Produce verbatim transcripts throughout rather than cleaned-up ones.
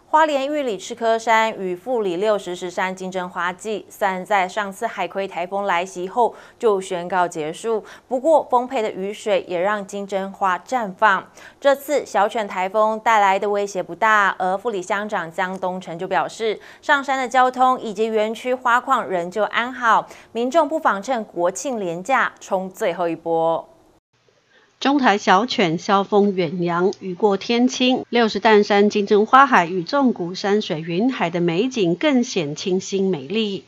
花莲玉里赤科山与富里六十石山金针花季，虽然在上次海葵台风来袭后就宣告结束，不过丰沛的雨水也让金针花绽放。这次小犬台风带来的威胁不大，而富里乡长江东成就表示，上山的交通以及园区花况仍旧安好，民众不妨趁国庆连假冲最后一波。 中台小犬萧峰远扬，雨过天晴，六十担山金针花海与纵谷山水云海的美景更显清新美丽。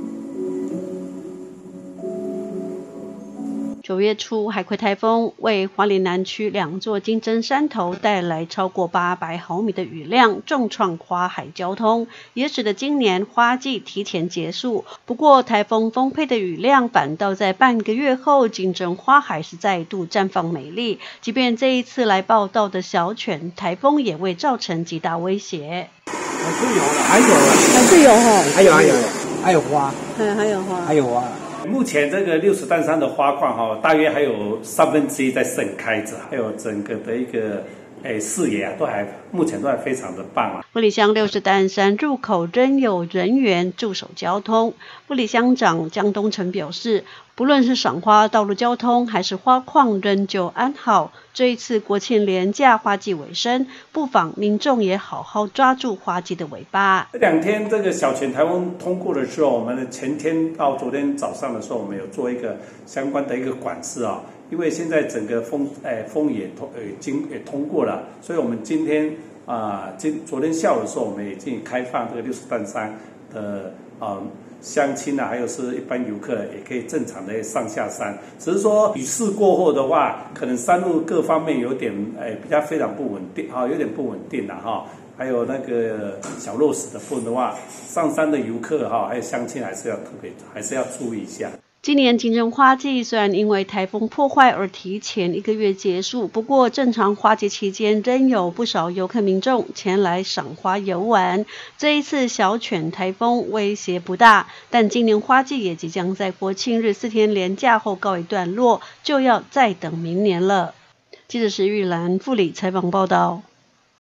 九月初，海葵台风为花莲南区两座金针山头带来超过八百毫米的雨量，重创花海交通，也使得今年花季提前结束。不过，台风丰沛的雨量反倒在半个月后，金针花海是再度绽放美丽。即便这一次来报道的小犬台风也未造成极大威胁。 还是有了，还有了， 还是有哈， 还有还有还有花， 还还有花， 还有花。 目前这个六十担山的花况哈，大约还有三分之一在盛开着，还有整个的一个诶视野啊，都还目前都还非常的棒啊。 富里乡六十担山入口仍有人员驻守交通。富里乡长江东成表示，不论是赏花道路交通还是花况仍旧安好。这一次国庆连假花季尾声，不妨民众也好好抓住花季的尾巴。 这两天这个小犬台风通过的时候，我们前天到昨天早上的时候，我们有做一个相关的一个管制啊。因为现在整个风诶风也通呃经也通过了，所以我们今天啊、呃、今昨天下午的时候，我们已经开放这个六十担山的啊。呃乡亲啊，还有是一般游客也可以正常的上下山，只是说雨势过后的话，可能山路各方面有点诶比较非常不稳定哈，有点不稳定啦哈。还有那个小落石的部分的话，上山的游客哈，还有乡亲还是要特别还是要注意一下。 今年金针花季虽然因为台风破坏而提前一个月结束，不过正常花季期间仍有不少游客民众前来赏花游玩。这一次小犬台风威胁不大，但今年花季也即将在国庆日四天连假后告一段落，就要再等明年了。记者石玉兰富里采访报道。